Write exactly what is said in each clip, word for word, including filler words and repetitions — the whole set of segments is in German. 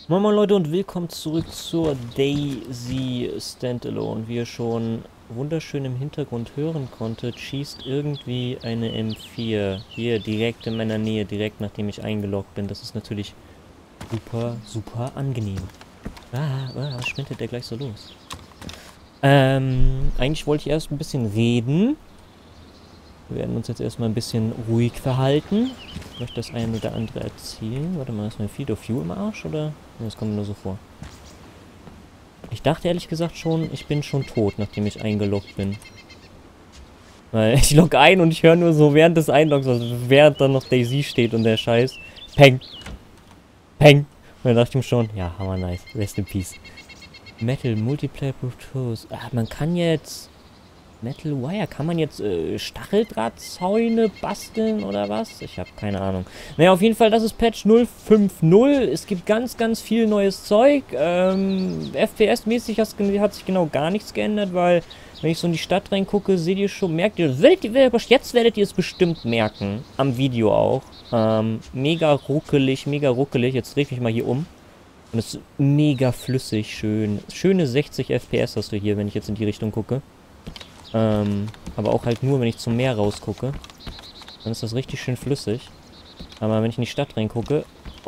Moin Moin Leute und willkommen zurück zur DayZ Standalone. Wie ihr schon wunderschön im Hintergrund hören konntet, schießt irgendwie eine M vier hier direkt in meiner Nähe, direkt nachdem ich eingeloggt bin. Das ist natürlich super, super angenehm. Ah, ah, was sprintet der gleich so los? Ähm, eigentlich wollte ich erst ein bisschen reden. Wir werden uns jetzt erstmal ein bisschen ruhig verhalten. Ich möchte das eine oder andere erzählen. Warte mal, ist mein Feed of View im Arsch, oder? Das kommt mir nur so vor. Ich dachte ehrlich gesagt schon, ich bin schon tot, nachdem ich eingeloggt bin. Weil ich logge ein und ich höre nur so während des Einloggs, also während dann noch DayZ steht und der Scheiß. Peng. Peng. Und dann dachte ich mir schon, ja, hammer nice. Rest in Peace. Metal Multiplayer Photos. Ah, man kann jetzt... Metal Wire, kann man jetzt äh, Stacheldrahtzäune basteln oder was? Ich habe keine Ahnung. Naja, auf jeden Fall, das ist Patch null fünf null. Es gibt ganz, ganz viel neues Zeug. Ähm, F P S-mäßig hat sich genau gar nichts geändert, weil, wenn ich so in die Stadt reingucke, seht ihr schon, merkt ihr, werdet ihr, jetzt werdet ihr es bestimmt merken, am Video auch. Ähm, mega ruckelig, mega ruckelig. Jetzt drehe ich mich mal hier um. Und es ist mega flüssig, schön. Schöne sechzig F P S hast du hier, wenn ich jetzt in die Richtung gucke. Ähm, aber auch halt nur, wenn ich zum Meer rausgucke. Dann ist das richtig schön flüssig. Aber wenn ich in die Stadt reingucke...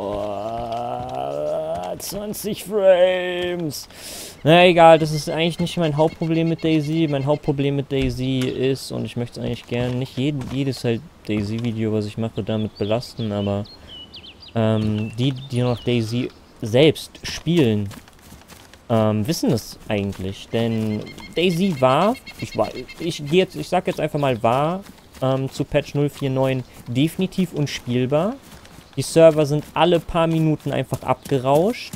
Oh, zwanzig Frames! Na egal, das ist eigentlich nicht mein Hauptproblem mit DayZ. Mein Hauptproblem mit DayZ ist, und ich möchte es eigentlich gerne, nicht jeden, jedes halt DayZ-Video, was ich mache, damit belasten, aber ähm, die, die noch DayZ selbst spielen, Ähm, wissen es eigentlich, denn DayZ war, ich war, ich gehe jetzt, ich sag jetzt einfach mal war, ähm, zu Patch null vier neun definitiv unspielbar. Die Server sind alle paar Minuten einfach abgerauscht.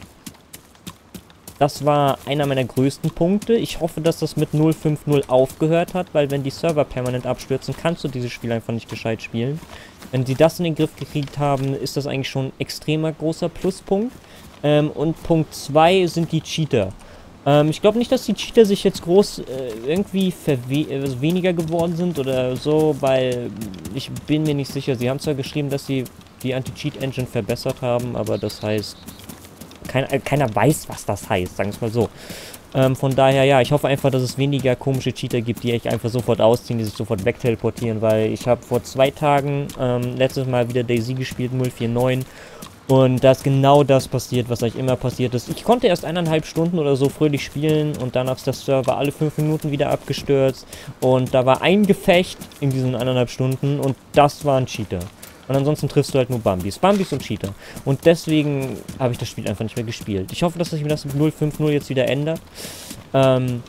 Das war einer meiner größten Punkte. Ich hoffe, dass das mit null fünf null aufgehört hat, weil wenn die Server permanent abstürzen, kannst du dieses Spiel einfach nicht gescheit spielen. Wenn sie das in den Griff gekriegt haben, ist das eigentlich schon ein extremer großer Pluspunkt. Ähm, und Punkt zwei sind die Cheater. Ähm, ich glaube nicht, dass die Cheater sich jetzt groß äh, irgendwie äh, weniger geworden sind oder so, weil ich bin mir nicht sicher. Sie haben zwar geschrieben, dass sie die Anti-Cheat-Engine verbessert haben, aber das heißt, kein, äh, keiner weiß, was das heißt, sagen wir es mal so. Ähm, von daher, ja, ich hoffe einfach, dass es weniger komische Cheater gibt, die ich einfach sofort ausziehen, die sich sofort wegteleportieren, weil ich habe vor zwei Tagen ähm, letztes Mal wieder DayZ gespielt, null vier neun. Und da ist genau das passiert, was eigentlich immer passiert ist. Ich konnte erst eineinhalb Stunden oder so fröhlich spielen und danach ist der Server alle fünf Minuten wieder abgestürzt. Und da war ein Gefecht in diesen eineinhalb Stunden und das war ein Cheater. Und ansonsten triffst du halt nur Bambis. Bambis und Cheater. Und deswegen habe ich das Spiel einfach nicht mehr gespielt. Ich hoffe, dass sich das mit null fünf null jetzt wieder ändert. Ähm...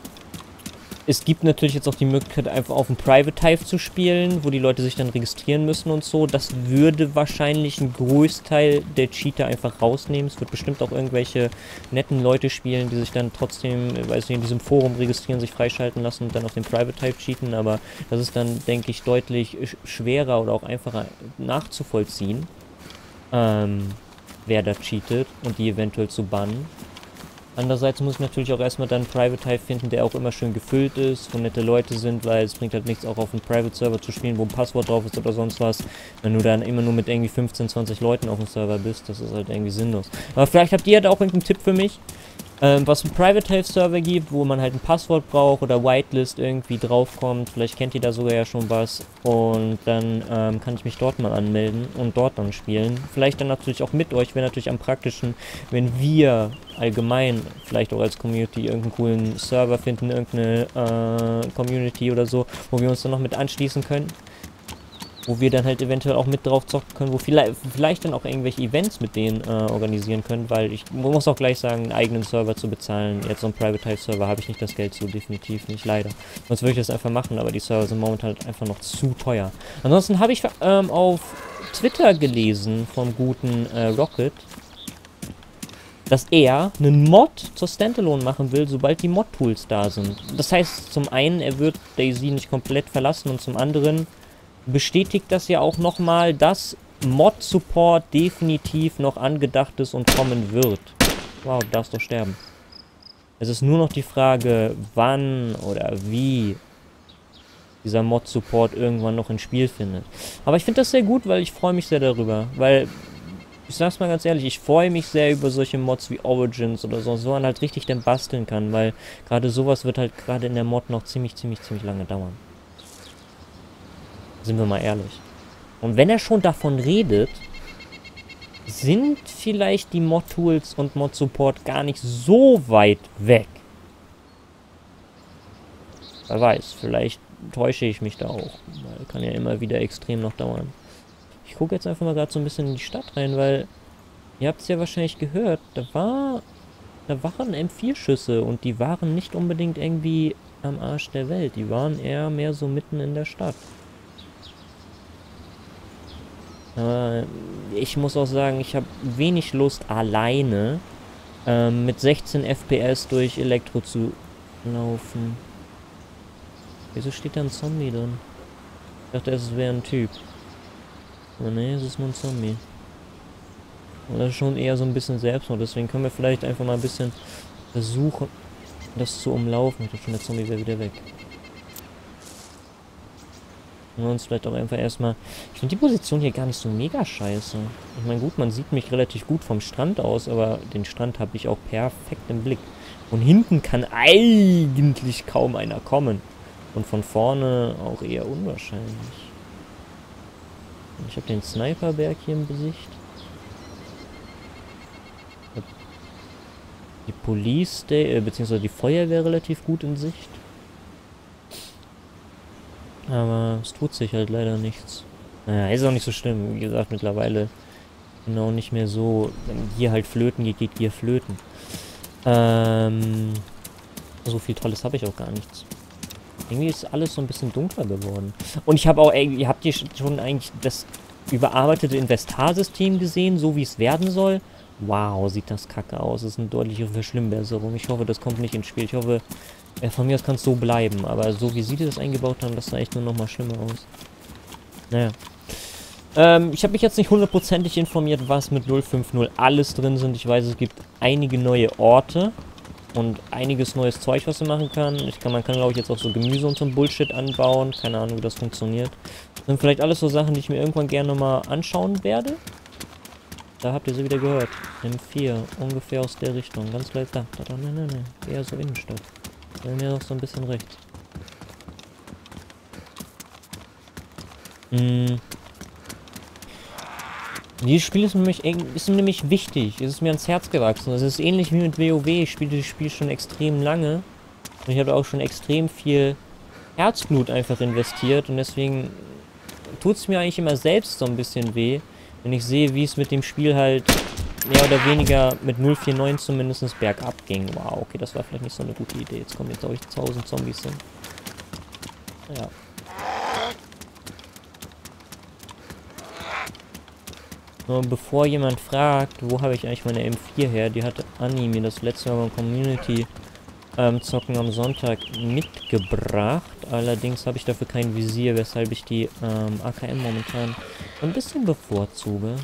Es gibt natürlich jetzt auch die Möglichkeit, einfach auf dem Private Hive zu spielen, wo die Leute sich dann registrieren müssen und so. Das würde wahrscheinlich einen Großteil der Cheater einfach rausnehmen. Es wird bestimmt auch irgendwelche netten Leute spielen, die sich dann trotzdem, weiß nicht, in diesem Forum registrieren, sich freischalten lassen und dann auf dem Private Hive cheaten. Aber das ist dann, denke ich, deutlich schwerer oder auch einfacher nachzuvollziehen, ähm, wer da cheatet und die eventuell zu bannen. Andererseits muss ich natürlich auch erstmal dann einen Private Hive finden, der auch immer schön gefüllt ist, wo nette Leute sind, weil es bringt halt nichts, auch auf einem Private Server zu spielen, wo ein Passwort drauf ist oder sonst was. Wenn du dann immer nur mit irgendwie fünfzehn, zwanzig Leuten auf dem Server bist, das ist halt irgendwie sinnlos. Aber vielleicht habt ihr da auch irgendeinen Tipp für mich, ähm, was einen Private Hive Server gibt, wo man halt ein Passwort braucht oder Whitelist irgendwie draufkommt. Vielleicht kennt ihr da sogar ja schon was. Und dann ähm, kann ich mich dort mal anmelden und dort dann spielen. Vielleicht dann natürlich auch mit euch, wäre natürlich am praktischen, wenn wir allgemein, vielleicht auch als Community, irgendeinen coolen Server finden, irgendeine äh, Community oder so, wo wir uns dann noch mit anschließen können. Wo wir dann halt eventuell auch mit drauf zocken können, wo vielleicht, vielleicht dann auch irgendwelche Events mit denen äh, organisieren können, weil ich muss auch gleich sagen, einen eigenen Server zu bezahlen, jetzt so einen Private Hive Server, habe ich nicht das Geld zu, definitiv nicht, leider. Sonst würde ich das einfach machen, aber die Server sind momentan halt einfach noch zu teuer. Ansonsten habe ich ähm, auf Twitter gelesen vom guten äh, Rocket, dass er einen Mod zur Standalone machen will, sobald die Mod-Tools da sind. Das heißt, zum einen, er wird DayZ nicht komplett verlassen und zum anderen bestätigt das ja auch nochmal, dass Mod-Support definitiv noch angedacht ist und kommen wird. Wow, du darfst doch sterben. Es ist nur noch die Frage, wann oder wie dieser Mod-Support irgendwann noch ins Spiel findet. Aber ich finde das sehr gut, weil ich freue mich sehr darüber, weil Ich sag's mal ganz ehrlich, ich freue mich sehr über solche Mods wie Origins oder so, so man halt richtig dann basteln kann, weil gerade sowas wird halt gerade in der Mod noch ziemlich, ziemlich, ziemlich lange dauern. Sind wir mal ehrlich. Und wenn er schon davon redet, sind vielleicht die Mod-Tools und Mod-Support gar nicht so weit weg. Wer weiß, vielleicht täusche ich mich da auch. Weil kann ja immer wieder extrem noch dauern. Ich gucke jetzt einfach mal gerade so ein bisschen in die Stadt rein, weil ihr habt es ja wahrscheinlich gehört, da war, da waren M vier Schüsse und die waren nicht unbedingt irgendwie am Arsch der Welt. Die waren eher mehr so mitten in der Stadt. Aber ich muss auch sagen, ich habe wenig Lust, alleine ähm, mit sechzehn F P S durch Elektro zu laufen. Wieso steht da ein Zombie drin? Ich dachte, es wäre ein Typ. Aber nee, es ist nur ein Zombie. Und das ist schon eher so ein bisschen Selbstmord. Deswegen können wir vielleicht einfach mal ein bisschen versuchen, das zu umlaufen. Ich dachte schon, der Zombie wäre wieder weg. Und uns vielleicht auch einfach erstmal... Ich finde die Position hier gar nicht so mega scheiße. Ich meine, gut, man sieht mich relativ gut vom Strand aus, aber den Strand habe ich auch perfekt im Blick. Von hinten kann eigentlich kaum einer kommen. Und von vorne auch eher unwahrscheinlich. Ich habe den Sniperberg hier im Gesicht. Die Police, äh, beziehungsweise die Feuerwehr relativ gut in Sicht. Aber es tut sich halt leider nichts. Naja, ist auch nicht so schlimm. Wie gesagt, mittlerweile genau nicht mehr so. Wenn hier halt flöten geht, geht hier flöten. Ähm, so viel Tolles habe ich auch gar nichts. Irgendwie ist alles so ein bisschen dunkler geworden. Und ich habe auch, ey, ihr habt hier schon eigentlich das überarbeitete Investar-System gesehen, so wie es werden soll. Wow, sieht das kacke aus. Das ist eine deutliche Verschlimmbesserung. Ich hoffe, das kommt nicht ins Spiel. Ich hoffe, äh, von mir aus kann es so bleiben. Aber so wie sie das eingebaut haben, das sah echt nur noch mal schlimmer aus. Naja. Ähm, ich habe mich jetzt nicht hundertprozentig informiert, was mit null fünf null alles drin sind. Ich weiß, es gibt einige neue Orte. Und einiges neues Zeug, was man machen kann. Ich kann man kann, glaube ich, jetzt auch so Gemüse und so ein Bullshit anbauen. Keine Ahnung, wie das funktioniert. Das sind vielleicht alles so Sachen, die ich mir irgendwann gerne mal anschauen werde. Da habt ihr sie wieder gehört. M vier, ungefähr aus der Richtung. Ganz leicht da. da, da nein, nein, nein. Eher so Innenstadt. Da mir noch so ein bisschen rechts. Hm. Dieses Spiel ist nämlich, ist nämlich wichtig. Es ist mir ans Herz gewachsen. Es ist ähnlich wie mit WoW. Ich spiele das Spiel schon extrem lange. Und ich habe auch schon extrem viel Herzblut einfach investiert. Und deswegen tut es mir eigentlich immer selbst so ein bisschen weh, wenn ich sehe, wie es mit dem Spiel halt mehr oder weniger mit null vier neun zumindest bergab ging. Wow, okay, das war vielleicht nicht so eine gute Idee. Jetzt kommen jetzt auch tausend Zombies hin. Ja. Nur bevor jemand fragt, wo habe ich eigentlich meine M vier her, die hat Anni mir das letzte Mal beim Community ähm, Zocken am Sonntag mitgebracht. Allerdings habe ich dafür kein Visier, weshalb ich die ähm, A K M momentan ein bisschen bevorzuge.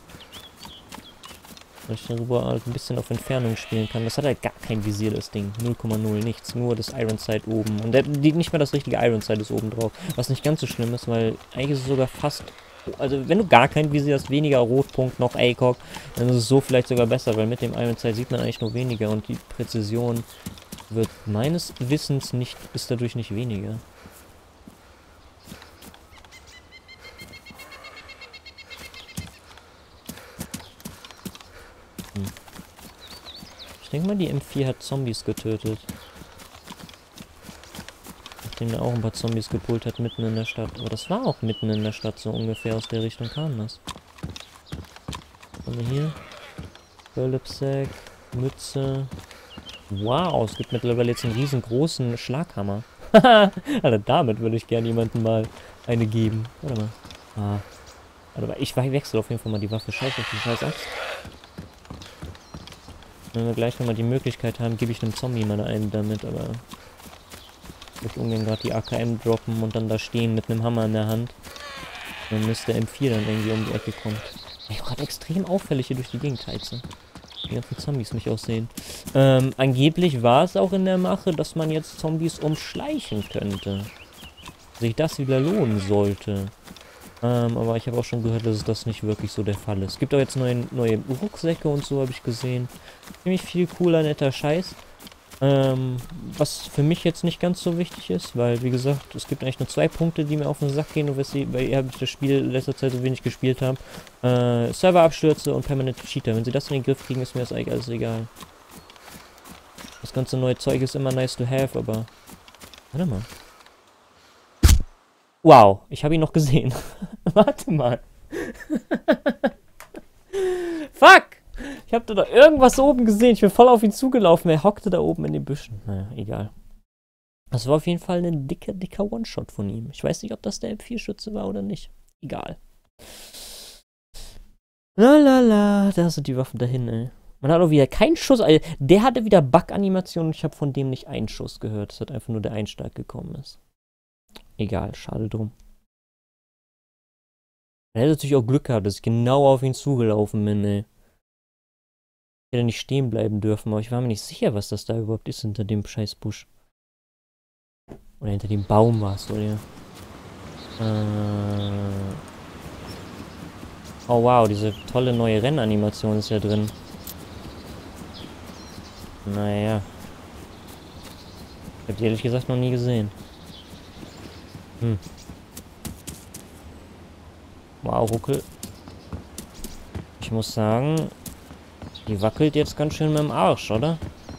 Weil ich darüber halt ein bisschen auf Entfernung spielen kann. Das hat halt gar kein Visier, das Ding. null Komma null, nichts. Nur das Iron Sight oben. Und der, die, nicht mal das richtige Iron Sight ist oben drauf. Was nicht ganz so schlimm ist, weil eigentlich ist es sogar fast... Also wenn du gar kein Visier hast, weniger Rotpunkt noch A C O G, dann ist es so vielleicht sogar besser, weil mit dem Iron Sight sieht man eigentlich nur weniger und die Präzision wird meines Wissens nicht, ist dadurch nicht weniger. Hm. Ich denke mal, die M vier hat Zombies getötet. Nachdem er auch ein paar Zombies gepult hat mitten in der Stadt. Aber das war auch mitten in der Stadt, so ungefähr aus der Richtung kam das. Was haben wir hier? Böllipsack, Mütze. Wow, es gibt mittlerweile jetzt einen riesengroßen Schlaghammer. Haha, also damit würde ich gerne jemandem mal eine geben. Warte mal. Ah. Warte mal, ich wechsle auf jeden Fall mal die Waffe. Scheiß auf die scheiß Axt. Wenn wir gleich nochmal die Möglichkeit haben, gebe ich einem Zombie mal einen damit, aber... Ich würde ungern gerade die A K M droppen und dann da stehen mit einem Hammer in der Hand. Dann müsste M vier dann irgendwie um die Ecke kommen. Ich habe gerade extrem auffällig hier durch die Gegend heize. Die ganzen Zombies mich auch sehen. Ähm, angeblich war es auch in der Mache, dass man jetzt Zombies umschleichen könnte. Sich das wieder lohnen sollte. Ähm, aber ich habe auch schon gehört, dass das nicht wirklich so der Fall ist. Es gibt auch jetzt neue, neue Rucksäcke und so, habe ich gesehen. Ziemlich viel cooler, netter Scheiß. Ähm, was für mich jetzt nicht ganz so wichtig ist, weil, wie gesagt, es gibt eigentlich nur zwei Punkte, die mir auf den Sack gehen, und weil ich das Spiel in letzter Zeit so wenig gespielt habe. Äh, Serverabstürze und permanente Cheater. Wenn sie das in den Griff kriegen, ist mir das eigentlich alles egal. Das ganze neue Zeug ist immer nice to have, aber... Warte mal. Wow, ich habe ihn noch gesehen. Warte mal. Fuck! Ich habe da irgendwas oben gesehen. Ich bin voll auf ihn zugelaufen. Er hockte da oben in den Büschen. Naja, egal. Das war auf jeden Fall ein dicker, dicker One-Shot von ihm. Ich weiß nicht, ob das der M vier Schütze war oder nicht. Egal. Lalala, da sind die Waffen dahin, ey. Man hat auch wieder keinen Schuss. Also der hatte wieder Bug-Animationen und ich habe von dem nicht einen Schuss gehört. Es hat einfach nur der Einschlag gekommen ist. Egal, schade drum. Er hätte natürlich auch Glück gehabt, dass ich genau auf ihn zugelaufen bin, ey. Ich hätte nicht stehen bleiben dürfen, aber ich war mir nicht sicher, was das da überhaupt ist hinter dem scheiß Busch. Oder hinter dem Baum war es, oder? Äh oh wow, diese tolle neue Rennanimation ist ja drin. Naja. Ich hab die ehrlich gesagt noch nie gesehen. Hm. Wow, Ruckel. Ich muss sagen, die wackelt jetzt ganz schön mit dem Arsch, oder?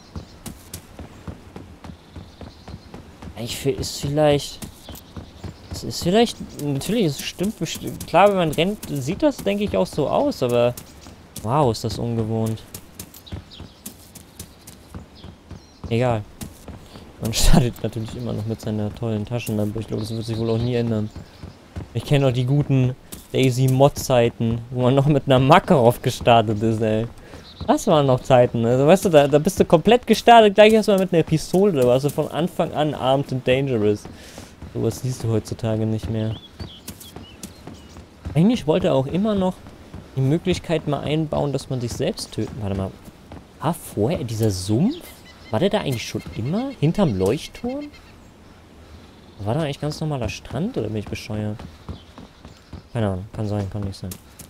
Ich finde, ist vielleicht... Es ist vielleicht... Natürlich, es stimmt bestimmt. Klar, wenn man rennt, sieht das, denke ich, auch so aus, aber... Wow, ist das ungewohnt. Egal. Man startet natürlich immer noch mit seiner tollen Taschenlampe. Ich glaube, das wird sich wohl auch nie ändern. Ich kenne noch die guten Daisy-Mod-Zeiten, wo man noch mit einer Makarov gestartet ist, ey. Das waren noch Zeiten, also weißt du, da, da bist du komplett gestartet, gleich erstmal mit einer Pistole, da warst du von Anfang an armed and dangerous. Sowas siehst du heutzutage nicht mehr. Eigentlich wollte er auch immer noch die Möglichkeit mal einbauen, dass man sich selbst töten. Warte mal. Ah, vorher, dieser Sumpf? War der da eigentlich schon immer? Hinterm Leuchtturm? War da eigentlich ganz normaler Strand oder bin ich bescheuert? Keine Ahnung, kann sein, kann nicht sein.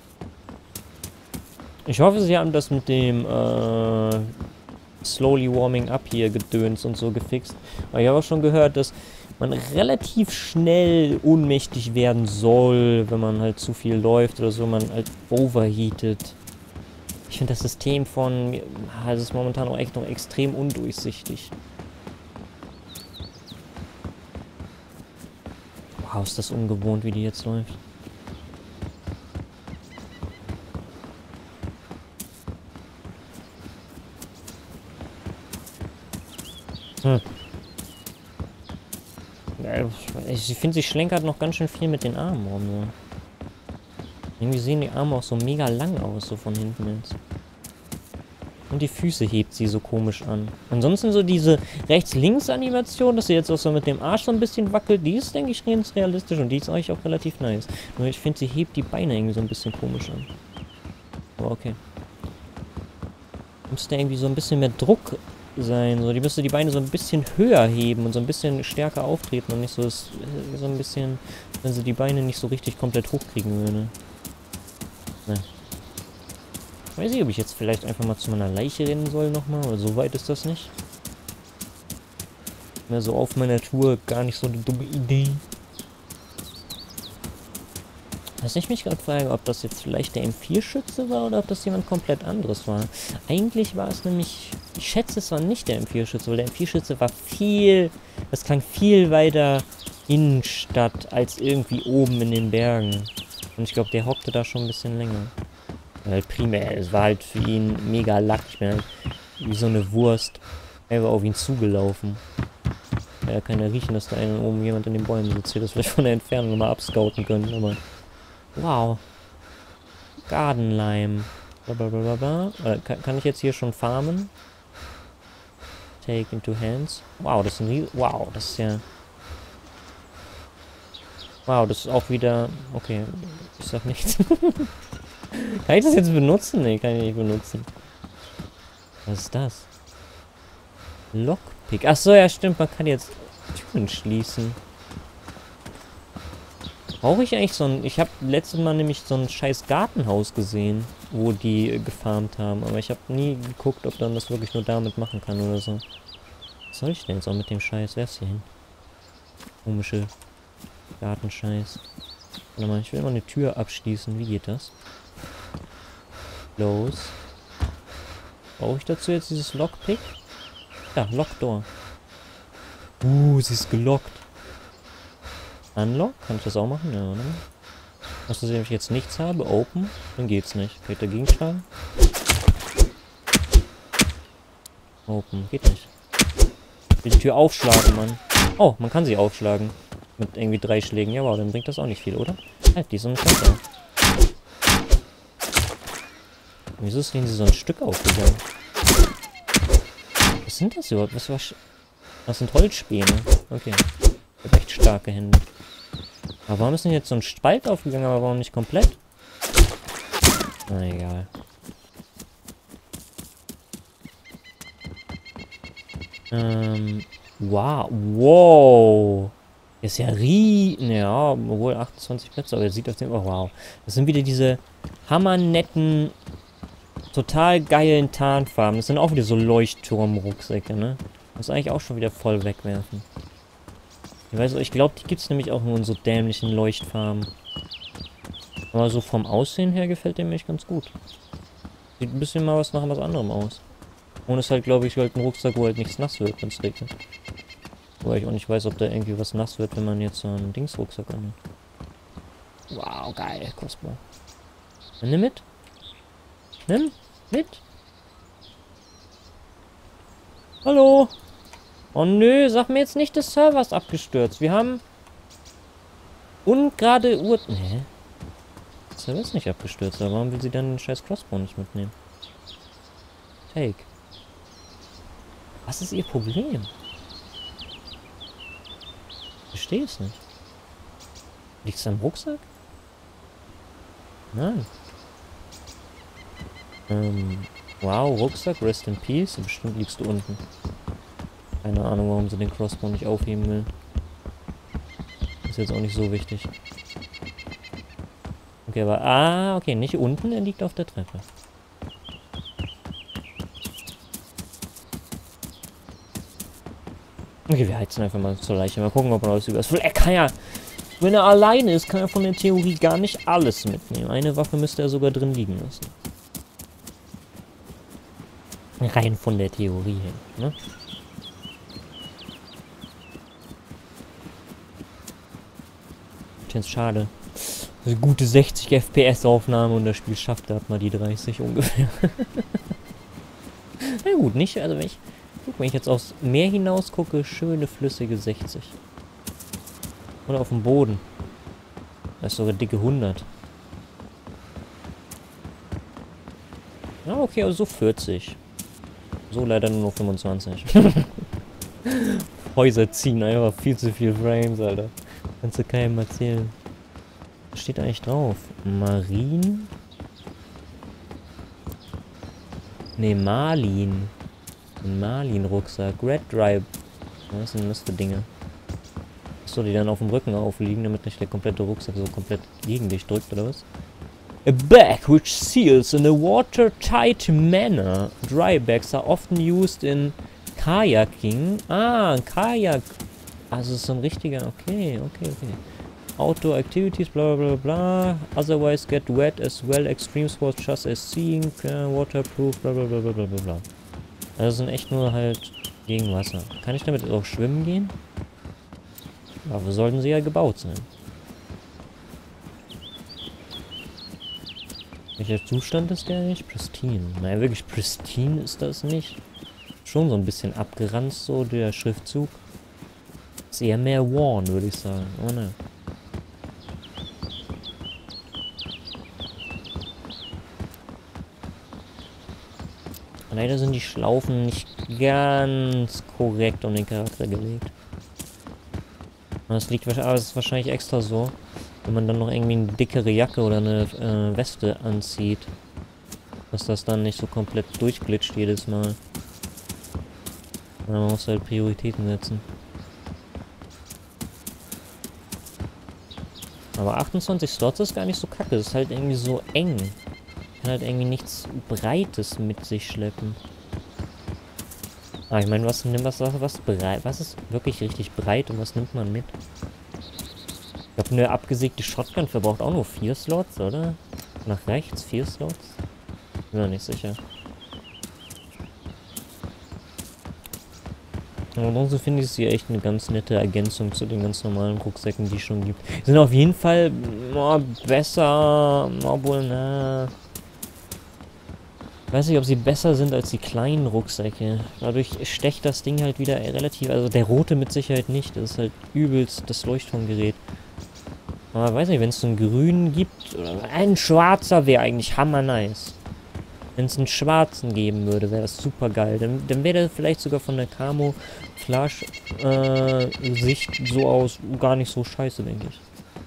Ich hoffe, sie haben das mit dem äh, Slowly Warming Up hier gedöns und so gefixt. Weil ich habe auch schon gehört, dass man relativ schnell ohnmächtig werden soll, wenn man halt zu viel läuft oder so, man halt overheatet. Ich finde das System von... Das ist momentan auch echt noch extrem undurchsichtig. Wow, ist das ungewohnt, wie die jetzt läuft. Hm. Ich finde, sie schlenkert noch ganz schön viel mit den Armen rum. So. Irgendwie sehen die Arme auch so mega lang aus, so von hinten jetzt. Und die Füße hebt sie so komisch an. Ansonsten so diese Rechts-Links-Animation, dass sie jetzt auch so mit dem Arsch so ein bisschen wackelt, die ist, denke ich, ganz realistisch und die ist eigentlich auch relativ nice. Nur ich finde, sie hebt die Beine irgendwie so ein bisschen komisch an. Aber okay. Müsste irgendwie so ein bisschen mehr Druck sein. So, die müsste die Beine so ein bisschen höher heben und so ein bisschen stärker auftreten und nicht so, so ein bisschen, wenn sie die Beine nicht so richtig komplett hochkriegen würde. Ne. Weiß ich, ob ich jetzt vielleicht einfach mal zu meiner Leiche rennen soll nochmal, oder so weit ist das nicht. Mehr so auf meiner Tour, gar nicht so eine dumme Idee. Was ich mich gerade frage, ob das jetzt vielleicht der M vier Schütze war oder ob das jemand komplett anderes war. Eigentlich war es nämlich, ich schätze, es war nicht der M vier Schütze, weil der M vier Schütze war viel, das klang viel weiter Innenstadt als irgendwie oben in den Bergen. Und ich glaube, der hockte da schon ein bisschen länger. Weil primär, es war halt für ihn mega lack. Ich bin halt wie so eine Wurst einfach auf ihn zugelaufen. Ja, kann ja riechen, dass da einen oben jemand in den Bäumen sitzt. Hier das vielleicht von der Entfernung nochmal abscouten können, aber... Wow. Gardenlime. Blablabla. Äh, kann, kann ich jetzt hier schon farmen? Take into hands. Wow, das ist ein Ries... Wow, das ist ja... Wow, das ist auch wieder... Okay, ich sag nichts. Kann ich das jetzt benutzen? Nee, kann ich nicht benutzen. Was ist das? Lockpick. Achso, ja stimmt, man kann jetzt Türen schließen. Brauche ich eigentlich so ein... Ich habe letztes Mal nämlich so ein scheiß Gartenhaus gesehen, wo die äh, gefarmt haben. Aber ich habe nie geguckt, ob man das wirklich nur damit machen kann oder so. Was soll ich denn jetzt auch mit dem Scheiß? Werf's hier hin. Komische Gartenscheiß. Warte mal, ich will mal eine Tür abschließen. Wie geht das? Los. Brauche ich dazu jetzt dieses Lockpick? Ja, Lockdoor. Uh, sie ist gelockt. Unlock? Kann ich das auch machen? Ja, oder? Was das, wenn ich jetzt nichts habe? Open? Dann geht's nicht. Kann ich dagegen schlagen? Open. Geht nicht. Ich will die Tür aufschlagen, Mann. Oh, man kann sie aufschlagen. Mit irgendwie drei Schlägen. Ja, wow, dann bringt das auch nicht viel, oder? Halt, die ist so ein Fenster. Wieso ist denn sie so ein Stück aufgegangen? Was sind das überhaupt? Was war... Sch das sind Holzspäne. Okay. Ich hab echt starke Hände. Aber warum ist denn jetzt so ein Spalt aufgegangen, aber warum nicht komplett? Na egal. Ähm... Wow. Wow. Ist ja rie... Ja, wohl achtundzwanzig Plätze, aber er sieht auf dem... Oh, wow. Das sind wieder diese hammernetten, total geilen Tarnfarben. Das sind auch wieder so Leuchtturm-Rucksäcke, ne? Muss eigentlich auch schon wieder voll wegwerfen. Ich weiß, ich glaube, die gibt es nämlich auch nur in so dämlichen Leuchtfarben. Aber so vom Aussehen her gefällt der mir echt ganz gut. Sieht ein bisschen mal was nach was anderem aus. Und ist halt, glaube ich, halt ein Rucksack, wo halt nichts nass wird, wenn es regnet. Wobei ich auch nicht weiß, ob da irgendwie was nass wird, wenn man jetzt so einen Dingsrucksack annimmt. Wow, geil, kostbar. Nimm mit. Nimm mit. Hallo. Oh nö, sag mir jetzt nicht, der Server ist abgestürzt. Wir haben ungerade Uhr... Nee. Der Server ist nicht abgestürzt, aber warum will sie dann den scheiß Crossbow nicht mitnehmen? Take. Was ist ihr Problem? Ich verstehe es nicht. Liegt es am Rucksack? Nein. Ähm, wow, Rucksack, rest in peace. Bestimmt liegst du unten. Keine Ahnung, warum sie den Crossbow nicht aufheben will. Ist jetzt auch nicht so wichtig. Okay, aber... Ah, okay, nicht unten, er liegt auf der Treppe. Okay, wir heizen einfach mal zur Leiche. Mal gucken, ob er alles über ist. Er kann ja... Wenn er alleine ist, kann er von der Theorie gar nicht alles mitnehmen. Eine Waffe müsste er sogar drin liegen lassen. Rein von der Theorie her, ne? Jetzt schade. Eine gute sechzig F P S Aufnahme und das Spiel schafft gerade mal die dreißig ungefähr. Na gut, nicht, also wenn ich, guck, wenn ich jetzt aufs Meer hinaus gucke, schöne flüssige sechzig. Oder auf dem Boden. Da ist sogar dicke hundert. Ja, okay, also so vierzig. So leider nur noch fünfundzwanzig. Häuser ziehen einfach viel zu viel Frames, Alter. Kannst du keinem erzählen. Was steht eigentlich drauf? Marin? Ne, Marlin. Ein Marlin-Rucksack. Red Drive. Was sind das für Dinge? Achso, die dann auf dem Rücken aufliegen, damit nicht der komplette Rucksack so komplett gegen dich drückt, oder was? A bag which seals in a watertight manner. Dry bags are often used in kayaking. Ah, Kajak. Also es ist so ein richtiger... Okay, okay, okay. Outdoor activities, bla bla bla. Otherwise get wet as well. Extreme sports just as skiing, uh, waterproof, bla bla bla bla bla bla. Also sind echt nur halt gegen Wasser. Kann ich damit auch schwimmen gehen? Dafür sollten sie ja gebaut sein. Welcher Zustand ist der nicht? Pristine. Naja, wirklich pristine ist das nicht. Schon so ein bisschen abgeranzt, so der Schriftzug. Ist eher mehr worn, würde ich sagen. Oh ne. Leider sind die Schlaufen nicht ganz korrekt um den Charakter gelegt. Das liegt wahrscheinlich, aber es ist wahrscheinlich extra so, wenn man dann noch irgendwie eine dickere Jacke oder eine äh, Weste anzieht, dass das dann nicht so komplett durchglitscht jedes Mal. Man muss halt Prioritäten setzen. Aber achtundzwanzig Slots ist gar nicht so kacke. Das ist halt irgendwie so eng. Kann halt irgendwie nichts Breites mit sich schleppen. Ah, ich meine, was nimmt was, was, was breit? Was ist wirklich richtig breit und was nimmt man mit? Ich glaube, eine abgesägte Shotgun verbraucht auch nur vier Slots, oder? Nach rechts vier Slots? Bin mir nicht sicher. Aber ansonsten finde ich sie echt eine ganz nette Ergänzung zu den ganz normalen Rucksäcken, die es schon gibt. Sind auf jeden Fall oh, besser, obwohl, na... Ich weiß nicht, ob sie besser sind als die kleinen Rucksäcke. Dadurch stecht das Ding halt wieder relativ... Also der rote mit Sicherheit nicht. Das ist halt übelst das Leuchtturmgerät. Aber ich weiß nicht, wenn es so einen grünen gibt... Oder ein schwarzer wäre eigentlich hammer nice. Wenn es einen schwarzen geben würde, wäre das super geil. Dann, dann wäre der vielleicht sogar von der Camouflage-Sicht äh, so aus gar nicht so scheiße, denke ich.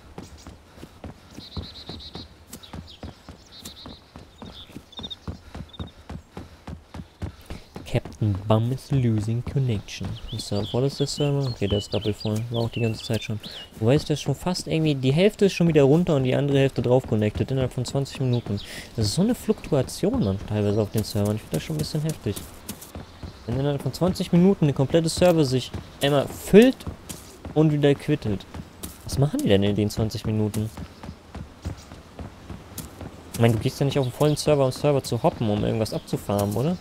Captain Bum is losing connection. Ist da voll ist der Server? Okay, der ist doppelt voll. War auch die ganze Zeit schon. Wobei ist das schon fast irgendwie... Die Hälfte ist schon wieder runter und die andere Hälfte drauf connected innerhalb von zwanzig Minuten. Das ist so eine Fluktuation dann teilweise auf den Servern. Ich finde das schon ein bisschen heftig. Wenn innerhalb von zwanzig Minuten eine komplette Server sich einmal füllt und wieder quittet. Was machen die denn in den zwanzig Minuten? Ich meine, du gehst ja nicht auf einen vollen Server, um Server zu hoppen, um irgendwas abzufarmen, oder?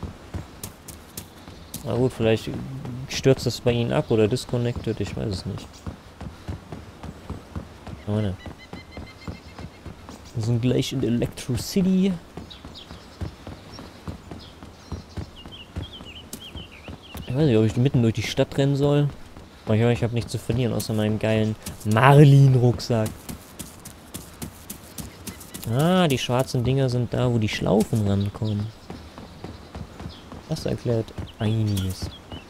Na gut, vielleicht stürzt es bei ihnen ab oder disconnected, ich weiß es nicht. Aber ne. Wir sind gleich in Electro City. Ich weiß nicht, ob ich mitten durch die Stadt rennen soll. Aber ich höre, ich habe nichts zu verlieren, außer meinem geilen Marlin-Rucksack. Ah, die schwarzen Dinger sind da, wo die Schlaufen rankommen. Das erklärt einiges.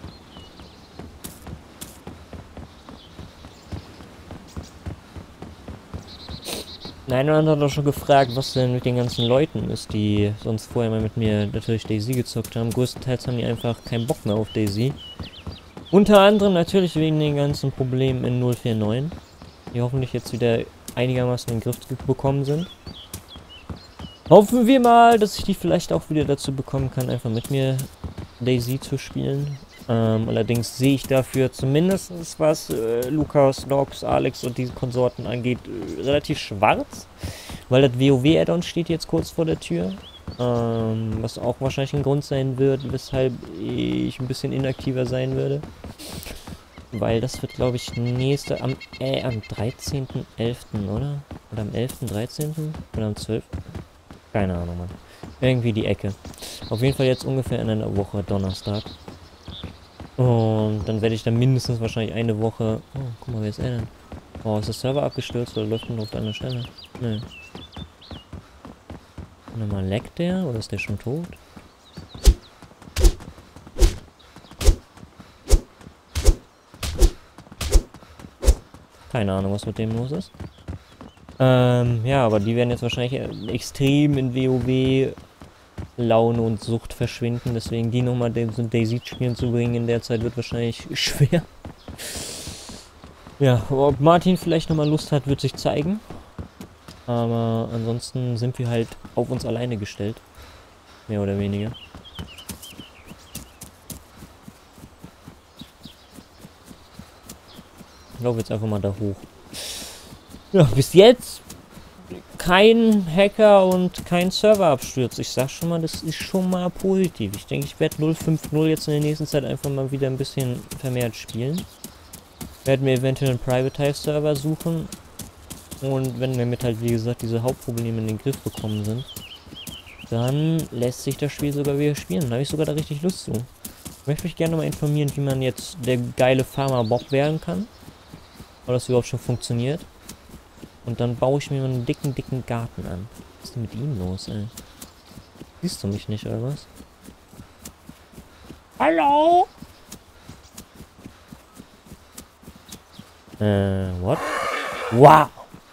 Nein, oder andere hat auch schon gefragt, was denn mit den ganzen Leuten ist, die sonst vorher mal mit mir natürlich DayZ gezockt haben. Größtenteils haben die einfach keinen Bock mehr auf DayZ. Unter anderem natürlich wegen den ganzen Problemen in null vier neun, die hoffentlich jetzt wieder einigermaßen in den Griff bekommen sind. Hoffen wir mal, dass ich die vielleicht auch wieder dazu bekommen kann, einfach mit mir DayZ zu spielen. Ähm, allerdings sehe ich dafür zumindest, was äh, Lukas, Nox, Alex und diese Konsorten angeht, äh, relativ schwarz. Weil das WoW-Add-on steht jetzt kurz vor der Tür. Ähm, was auch wahrscheinlich ein Grund sein wird, weshalb ich ein bisschen inaktiver sein würde. Weil das wird, glaube ich, nächste, am, äh, am dreizehnten elften, oder? Oder am elften, dreizehnten? Oder am zwölften? Keine Ahnung, Mann. Irgendwie die Ecke. Auf jeden Fall jetzt ungefähr in einer Woche, Donnerstag. Und dann werde ich dann mindestens wahrscheinlich eine Woche... Oh, guck mal, wer ist er denn? Oh, ist der Server abgestürzt oder läuft nur auf einer Stelle? Nö. Warte mal, leckt der? Oder ist der schon tot? Keine Ahnung, was mit dem los ist. Ähm, ja, aber die werden jetzt wahrscheinlich extrem in WoW Laune und Sucht verschwinden. Deswegen die nochmal zum DayZ spielen zu bringen in der Zeit wird wahrscheinlich schwer. Ja, ob Martin vielleicht nochmal Lust hat, wird sich zeigen. Aber ansonsten sind wir halt auf uns alleine gestellt. Mehr oder weniger. Ich laufe jetzt einfach mal da hoch. Ja, bis jetzt kein Hacker und kein Serverabsturz. Ich sag schon mal, das ist schon mal positiv. Ich denke, ich werde null fünf null jetzt in der nächsten Zeit einfach mal wieder ein bisschen vermehrt spielen. Werden wir eventuell einen Privatize-Server suchen. Und wenn wir mit halt, wie gesagt, diese Hauptprobleme in den Griff bekommen sind, dann lässt sich das Spiel sogar wieder spielen. Da habe ich sogar da richtig Lust zu. Ich möchte mich gerne mal informieren, wie man jetzt der geile Farmer Bob werden kann. Oder das überhaupt schon funktioniert. Und dann baue ich mir einen dicken, dicken Garten an. Was ist denn mit ihm los, ey? Siehst du mich nicht, oder was? Hallo? Äh, what? Wow!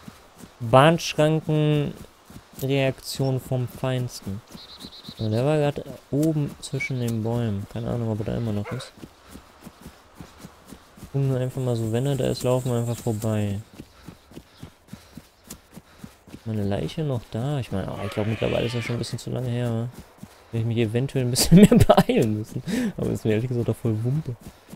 Bahnschrankenreaktion vom Feinsten. Ja, der war gerade oben zwischen den Bäumen. Keine Ahnung, ob er da immer noch ist. Tun wir einfach mal so, wenn er da ist, laufen wir einfach vorbei. Meine Leiche noch da? Ich meine, oh, ich glaube mittlerweile ist das schon ein bisschen zu lange her. Wa? Will ich mich eventuell ein bisschen mehr beeilen müssen. Aber ist mir ehrlich gesagt auch voll Wumpe.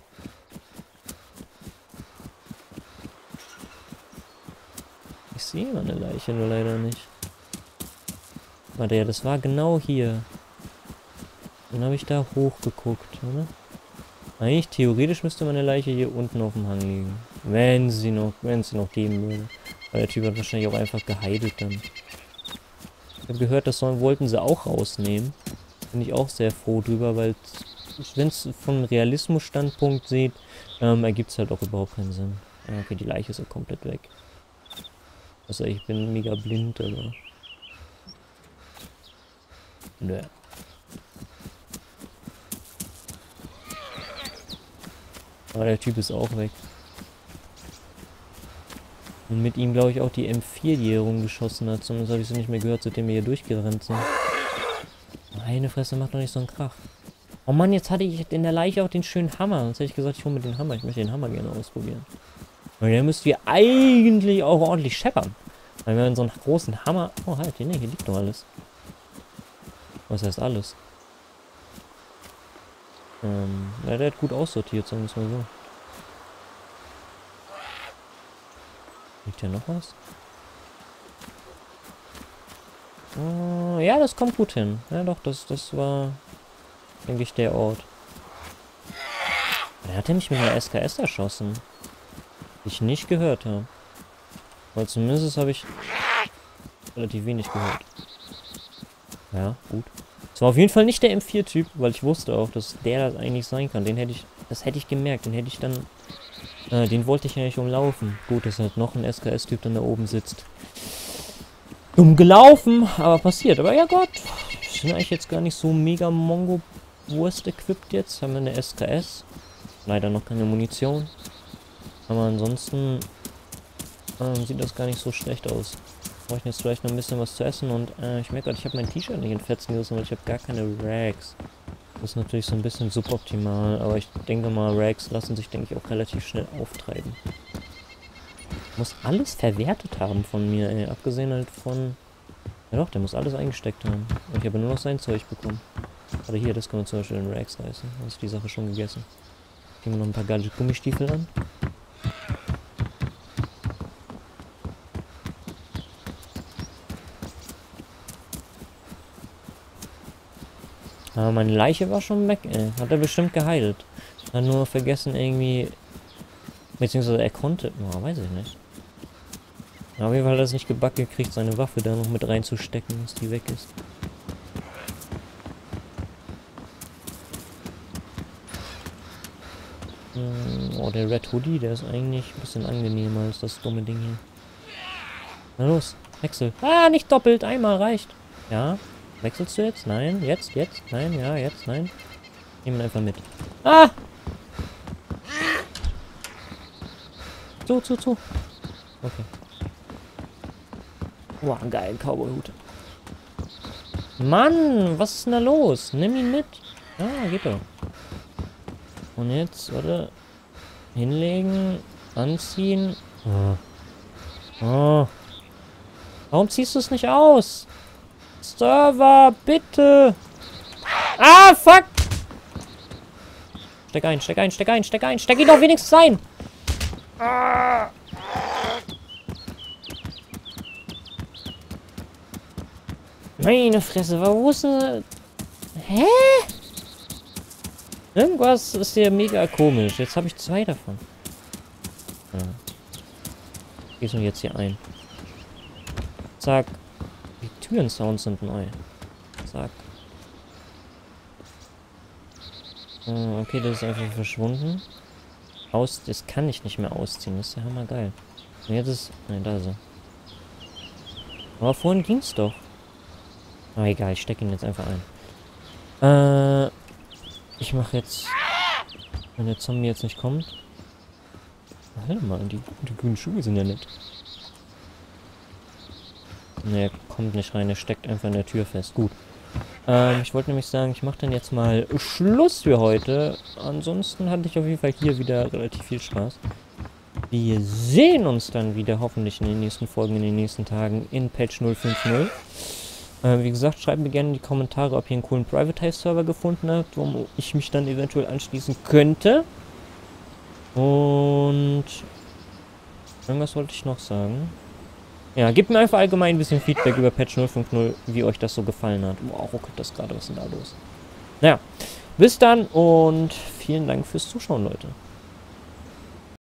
Ich sehe meine Leiche nur leider nicht. Warte, ja, das war genau hier. Dann habe ich da hochgeguckt, oder? Eigentlich, theoretisch müsste meine Leiche hier unten auf dem Hang liegen. Wenn sie noch, wenn sie noch geben würde. Weil der Typ hat wahrscheinlich auch einfach geheilt dann. Ich habe gehört, das sollen, wollten sie auch rausnehmen. Bin ich auch sehr froh drüber, weil wenn es vom Realismus-Standpunkt sieht, ähm, ergibt es halt auch überhaupt keinen Sinn. Ja, okay, die Leiche ist ja komplett weg. Also ich bin mega blind, aber... Nö. Aber der Typ ist auch weg. Und mit ihm glaube ich auch die M vier, die hier rumgeschossen hat. Zumindest habe ich sie nicht mehr gehört, seitdem wir hier durchgerannt sind. Meine Fresse, macht doch nicht so einen Krach. Oh Mann, jetzt hatte ich in der Leiche auch den schönen Hammer. Sonst hätte ich gesagt, ich hole mir den Hammer. Ich möchte den Hammer gerne ausprobieren. Und der müsst wir eigentlich auch ordentlich scheppern. Weil wir so einen großen Hammer... Oh halt, nee, hier liegt doch alles. Was heißt alles? Ähm, ja, der hat gut aussortiert, sagen wir es mal so. Liegt hier noch was? Uh, ja, das kommt gut hin. Ja doch, das, das war, denke ich, der Ort. Der hat mich mit einer S K S erschossen. Die ich nicht gehört habe. Weil zumindest habe ich relativ wenig gehört. Ja, gut. Es war auf jeden Fall nicht der M vier Typ, weil ich wusste auch, dass der das eigentlich sein kann. Den hätte ich, das hätte ich gemerkt. Den hätte ich dann, äh, den wollte ich ja nicht umlaufen. Gut, dass halt noch ein S K S-Typ dann da oben sitzt. Dumm gelaufen, aber passiert. Aber ja Gott, sind eigentlich jetzt gar nicht so mega Mongo-Wurst equipped jetzt. Haben wir eine S K S. Leider noch keine Munition. Aber ansonsten ähm, sieht das gar nicht so schlecht aus. Brauche ich jetzt vielleicht noch ein bisschen was zu essen und äh, ich merke gerade, ich habe mein T-Shirt nicht in Fetzen gerissen, weil ich habe gar keine Rags. Das ist natürlich so ein bisschen suboptimal, aber ich denke mal, Rags lassen sich, denke ich, auch relativ schnell auftreiben. Muss alles verwertet haben von mir, ey. Abgesehen halt von... Ja doch, der muss alles eingesteckt haben. Und ich habe nur noch sein Zeug bekommen. Aber hier, das können wir zum Beispiel in Rags reißen. Dann ist die Sache schon gegessen. Gehen wir noch ein paar geile Gummistiefel an. Aber meine Leiche war schon weg, ey. Hat er bestimmt geheilt. Hat nur vergessen irgendwie... Beziehungsweise er konnte... Oh, weiß ich nicht. Aber auf jeden Fall hat er es nicht gebackt gekriegt, seine Waffe da noch mit reinzustecken, dass die weg ist. Hm, oh, der Red Hoodie, der ist eigentlich ein bisschen angenehmer als das dumme Ding hier. Na los, wechsel. Ah, nicht doppelt, einmal reicht. Ja. Wechselst du jetzt? Nein. Jetzt? Jetzt? Nein. Ja, jetzt? Nein. Nehmen wir einfach mit. Ah! Zu, zu, zu. Okay. Boah, geil, Cowboy-Hut. Mann, was ist denn da los? Nimm ihn mit. Ah, geht doch. Und jetzt, warte. Hinlegen. Anziehen. Oh. Oh. Warum ziehst du es nicht aus? Server, bitte! Ah, fuck! Steck ein, steck ein, steck ein, steck ein, steck ihn doch wenigstens ein! Ah. Meine Fresse, wo ist denn... Hä? Irgendwas ist hier mega komisch. Jetzt habe ich zwei davon. Ja. Gehst du jetzt hier ein? Zack. Die Türen-Sounds sind neu. Zack. Oh, okay, das ist einfach verschwunden. Aus, das kann ich nicht mehr ausziehen. Das ist ja hammergeil. Und jetzt ist... Nein, da ist er. Aber vorhin ging's doch. Ah, egal, ich stecke ihn jetzt einfach ein. Äh... Ich mache jetzt... Wenn der Zombie jetzt nicht kommt... Warte mal, die, die grünen Schuhe sind ja nett. Ne, er kommt nicht rein, er steckt einfach in der Tür fest. Gut. Ähm, ich wollte nämlich sagen, ich mache dann jetzt mal Schluss für heute. Ansonsten hatte ich auf jeden Fall hier wieder relativ viel Spaß. Wir sehen uns dann wieder, hoffentlich in den nächsten Folgen, in den nächsten Tagen in Patch null fünf null. Äh, wie gesagt, schreibt mir gerne in die Kommentare, ob ihr einen coolen Privatize-Server gefunden habt, wo ich mich dann eventuell anschließen könnte. Und irgendwas wollte ich noch sagen. Ja, gebt mir einfach allgemein ein bisschen Feedback über Patch null fünf null, wie euch das so gefallen hat. Wow, ruckelt das gerade, was ist denn da los? Naja, bis dann und vielen Dank fürs Zuschauen, Leute.